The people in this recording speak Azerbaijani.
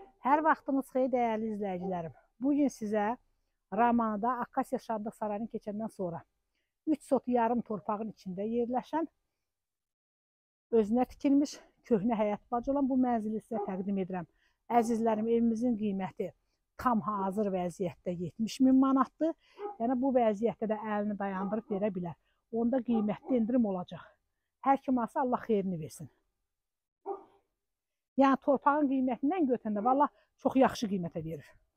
Hər vaxtınız xeyir dəyərli izləyicilərim. Bugün sizə Ramanada Akasiya Şadlıq Sarayını keçəndən sonra 3 sot yarım torpağın içində yerləşən, özünə tikilmiş köhnə həyət bacı olan bu mənzili sizə təqdim edirəm. Əzizlərim, evimizin qiyməti tam hazır vəziyyətdə 70.000 manatdır. Yəni bu vəziyyətdə də əlini dayandırıb verə bilər. Onda qiymətli endirim olacaq. Hər kim alsa Allah xeyrini versin. Yəni torpağın qiymətindən götürəndə valla çox yaxşı qiymətə verir.